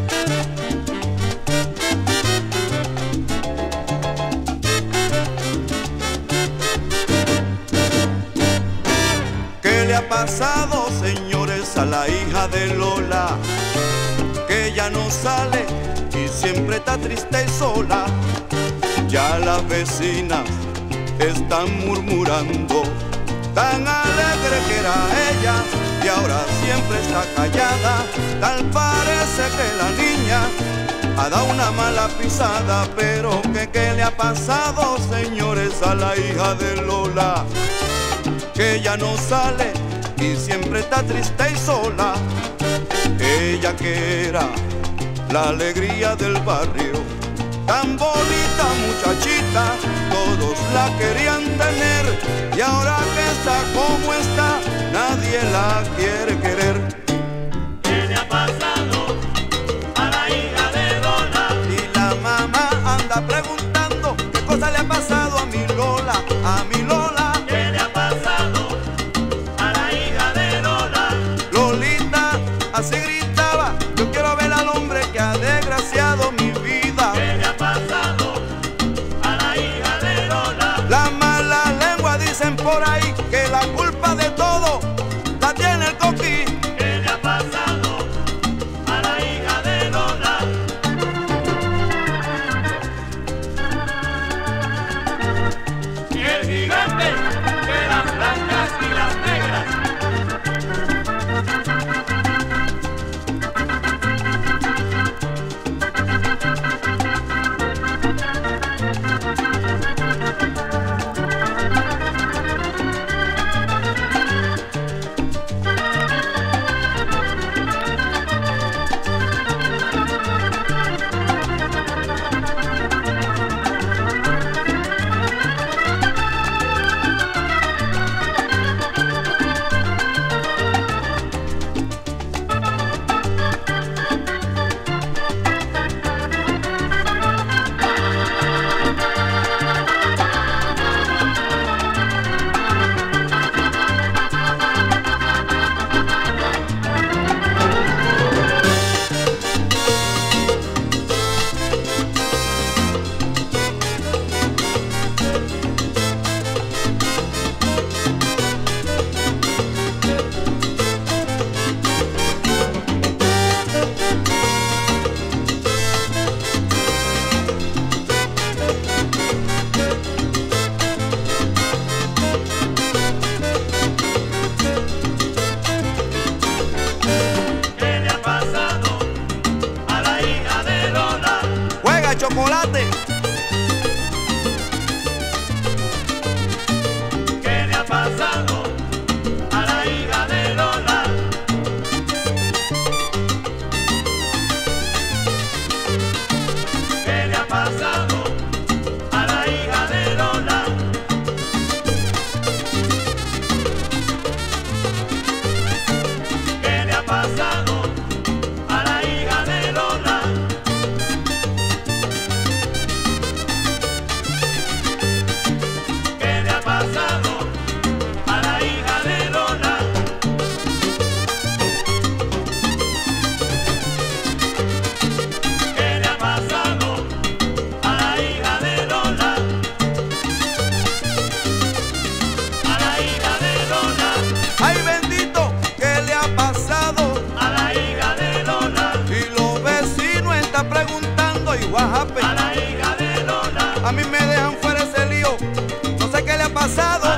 ¿Qué le ha pasado, señores, a la hija de Lola? Que ya no sale y siempre está triste y sola. Ya las vecinas están murmurando, tan alegre que era ella y ahora siempre está callada. Tal parece que la niña ha dado una mala pisada. Pero ¿qué le ha pasado, señores, a la hija de Lola? Que ya no sale y siempre está triste y sola. Ella que era la alegría del barrio, tan bonita muchachita, todos la querían tener. Y ahora que está como está, nadie la quiere querer. ¿Qué le ha pasado a la hija de Lola? Y la mamá anda preguntando qué cosa le ha pasado a mi Lola, a mi Lola. ¿Qué le ha pasado a la hija de Lola? Lolita así gritaba: yo quiero ver al hombre que ha desgraciado mi vida. ¿Qué le ha pasado a la hija de Lola? Las malas lenguas dicen por ahí que la culpa de todo la tiene el coquí. ¿Qué le ha pasado a la hija de Lola? Y el gigante de las blancas y las negras. Chocolate. ¿Qué le ha pasado a la hija de Lola? ¿Qué le ha pasado a la hija de Lola? ¿Qué le ha pasado a la hija de Lola? ¿Qué le ha pasado a la hija de Lola? ¿Qué le ha pasado a la hija de Lola? A la hija de Lola. Ay, bendito, ¿qué le ha pasado A la hija de Lola. y los vecinos están preguntando y what happened? A la hija de Lola. A mí me dejan fuera ese lío, no sé qué le ha pasado.